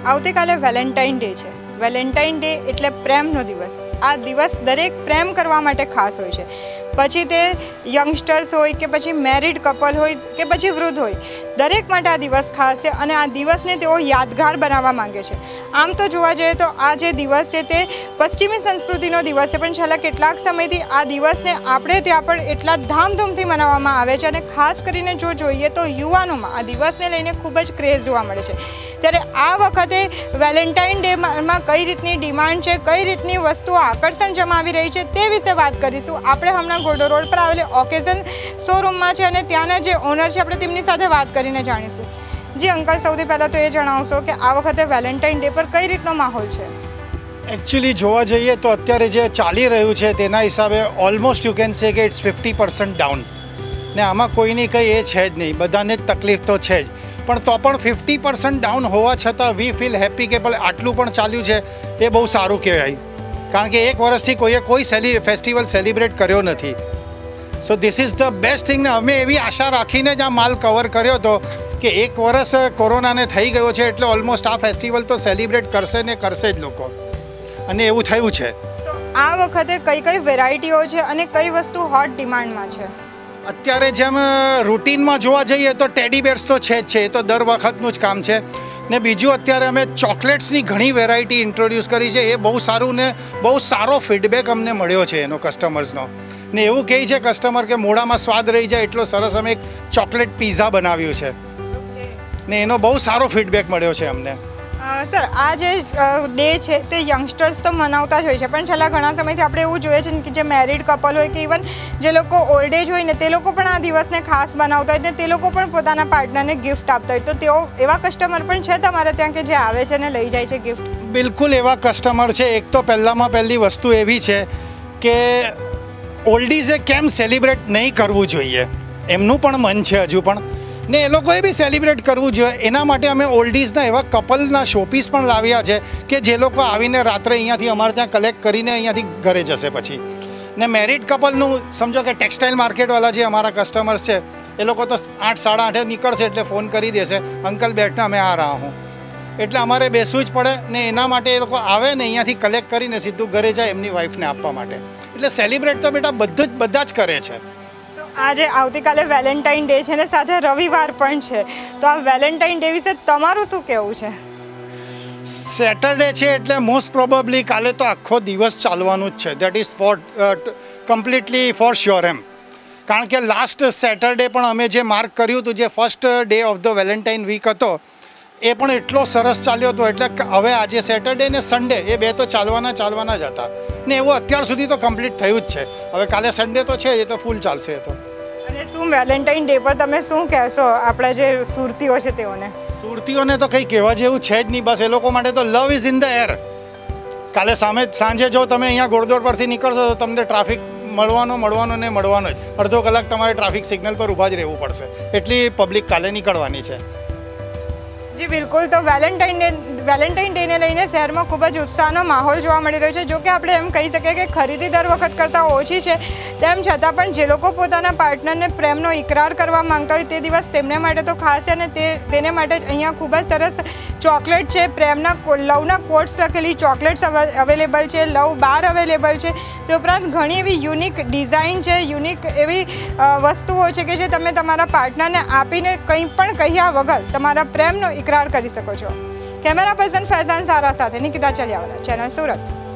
આવતીકાલે Valentine Day છે. Valentine Day એટલે પ્રેમનો દિવસ. આ દિવસ દરેક પ્રેમ કરવા માટે ખાસ હોય છે. પછી તે યંગસ્ટર્સ હોય કે પછી મેરિડ કપલ હોય કે પછી વૃદ્ધ હોય, દરેક માટે આ દિવસ ખાસ છે અને આ દિવસને તેઓ યાદગાર બનાવવા માંગે છે. આમ તો જોવા જઈએ તો આ જે દિવસ છે તે પશ્ચિમી સંસ્કૃતિનો દિવસ છે, પણ છેલ્લા કેટલાક સમયથી આ દિવસને આપણે ત્યાં પણ એટલા ધામધૂમથી મનાવવામાં આવે છે અને ખાસ કરીને જો જોઈએ તો યુવાનોમાં આ દિવસને લઈને ખૂબ જ ક્રેઝ જોવા મળે છે. ત્યારે આ વખતે વેલેન્ટાઇન ડેમાં કઈ રીતની ડિમાન્ડ છે, કઈ રીતની વસ્તુઓ આકર્ષણ જમાવી રહી છે તે વિશે વાત કરીશું. આપણે હમણાં ગોલ્ડો રોડ પર આવેલી ઓકેઝન શોરૂમમાં છે અને ત્યાંના જે ઓનર છે આપણે તેમની સાથે વાત કરીને જાણીશું. જી અંકલ, સૌથી પહેલાં તો એ જણાવશો કે આ વખતે વેલેન્ટાઇન ડે પર કઈ રીતનો માહોલ છે? એકચ્યુઅલી જોવા જઈએ તો અત્યારે જે ચાલી રહ્યું છે તેના હિસાબે ઓલમોસ્ટ યુ કેન સે કે ઇટ્સ 50% ડાઉન. ને આમાં કોઈની કંઈ એ છે જ નહીં, બધાને જ તકલીફ તો છે જ, પણ તો પણ 50% ડાઉન હોવા છતાં વી ફીલ હેપી કે ભલે આટલું પણ ચાલ્યું છે એ બહુ સારું કહેવાય. કારણ કે એક વર્ષથી કોઈએ કોઈ ફેસ્ટિવલ સેલિબ્રેટ કર્યો નથી. So this is the best thing. ને અમે એવી આશા રાખીને જ આ માલ કવર કર્યો હતો કે એક વર્ષ કોરોનાને થઈ ગયો છે એટલે ઓલમોસ્ટ આ ફેસ્ટિવલ તો સેલિબ્રેટ કરશે ને કરશે જ લોકો, અને એવું થયું છે. તો આ વખતે કઈ કઈ વેરાયટીઓ છે અને કઈ વસ્તુ હોટ ડિમાન્ડમાં છે? અત્યારે જેમ રૂટીનમાં જોવા જઈએ તો ટેડી બેર્સ તો છે જ છે, એ તો દર વખતનું જ કામ છે. ને બીજું અત્યારે અમે ચોકલેટ્સની ઘણી વેરાયટી ઇન્ટ્રોડ્યુસ કરી છે. એ બહુ સારું ને બહુ સારો ફીડબેક અમને મળ્યો છે એનો કસ્ટમર્સનો. ને એવું કહે છે કસ્ટમર કે મોઢામાં સ્વાદ રહી જાય એટલો સરસ અમે એક ચોકલેટ પિઝા બનાવ્યું છે ને એનો બહુ સારો ફીડબેક મળ્યો છે અમને. સર, આ જે ડે છે તે યંગસ્ટર્સ તો મનાવતા જ હોય છે, પણ છેલ્લા ઘણા સમયથી આપણે એવું જોઈએ છે કે જે મેરિડ કપલ હોય કે ઇવન જે લોકો ઓલ્ડ એજ હોય ને તે લોકો પણ આ દિવસને ખાસ બનાવતા હોય ને તે લોકો પણ પોતાના પાર્ટનરને ગિફ્ટ આપતા હોય. તો તેઓ એવા કસ્ટમર પણ છે તમારે ત્યાં કે જે આવે છે ને લઈ જાય છે ગિફ્ટ? બિલકુલ એવા કસ્ટમર છે. એક તો પહેલી વસ્તુ એવી છે કે ઓલ્ડીઝે કેમ સેલિબ્રેટ નહીં કરવું જોઈએ, એમનું પણ મન છે હજુ પણ, ને એ લોકોએ બી સેલિબ્રેટ કરવું જોઈએ. એના માટે અમે ઓલ્ડીઝના એવા કપલના શોપીસ પણ લાવ્યા છે કે જે લોકો આવીને રાત્રે અહીંયાથી અમારે ત્યાં કલેક્ટ કરીને અહીંયાથી ઘરે જશે પછી. ને મેરિડ કપલનું સમજો કે ટેક્સટાઇલ માર્કેટવાળા જે અમારા કસ્ટમર્સ છે એ લોકો તો 8 સાડા 8 નીકળશે એટલે ફોન કરી દેશે, અંકલ બેઠના મેં આ રહા હું. એટલે અમારે બેસવું જ પડે ને એના માટે એ લોકો આવે ને અહીંયાથી કલેક્ટ કરીને સીધું ઘરે જાય એમની વાઈફને આપવા માટે. એટલે સેલિબ્રેટ તો બેટા બધા જ કરે છે. આજે આવતીકાલે વેલેન્ટાઇન ડે છે ને સાથે રવિવાર પણ છે, તો આ વેલેન્ટાઇન ડે વિશે તમારું શું કહેવું છે? સેટરડે છે એટલે મોસ્ટ પ્રોબેબલી કાલે તો આખો દિવસ ચાલવાનું જ છે. That is for completely for sure એમ. કારણ કે લાસ્ટ સેટરડે પણ અમે જે માર્ક કર્યું હતું, જે first day of the Valentine week હતો, એ પણ એટલો સરસ ચાલ્યો હતો. એટલે હવે આજે સેટરડે ને સન્ડે એ બે તો ચાલવાના જ હતા ને એવું અત્યાર સુધી તો કમ્પ્લીટ થયું જ છે. હવે કાલે સન્ડે તો છે, એ તો ફૂલ ચાલશે. એ તો અને શું વેલેન્ટાઇન ડે પર તમે શું કહેશો આપણા જે સુરતીઓ છે તેઓને? સુરતીઓને તો કંઈ કહેવા જેવું છે જ નહીં. બસ એ લોકો માટે તો love is in the air. કાલે સાંજે જો તમે અહીંયા ગોળદોડ પરથી નીકળશો તો તમને ટ્રાફિક મળવાનો જ. અડધો કલાક તમારે ટ્રાફિક સિગ્નલ પર ઊભા જ રહેવું પડશે, એટલી પબ્લિક કાલે નીકળવાની છે. જી બિલકુલ. તો વેલેન્ટાઇન ડેને લઈને શહેરમાં ખૂબ જ ઉત્સાહનો માહોલ જોવા મળી રહ્યો છે. જો કે આપણે એમ કહી શકીએ કે ખરીદી દર વખત કરતાં ઓછી છે, તેમ છતાં પણ જે લોકો પોતાના પાર્ટનરને પ્રેમનો ઇકરાર કરવા માંગતા હોય તે દિવસ તેમને માટે તો ખાસ છે અને તેને માટે જ અહીંયા ખૂબ જ સરસ ચોકલેટ છે, પ્રેમના લવના કોટ્સ લખેલી ચોકલેટ્સ અવેલેબલ છે, લવ બાર અવેલેબલ છે. તે ઉપરાંત ઘણી એવી યુનિક ડિઝાઇન છે, યુનિક એવી વસ્તુઓ છે કે જે તમે તમારા પાર્ટનરને આપીને કંઈ પણ કહ્યા વગર તમારા પ્રેમનો ઇકરાર કરી શકો છો. કેમેરા પર્સન ફૈઝાન સારા સાથે નિકિતા ચલિયાવાલા, ચેનલ સુરત.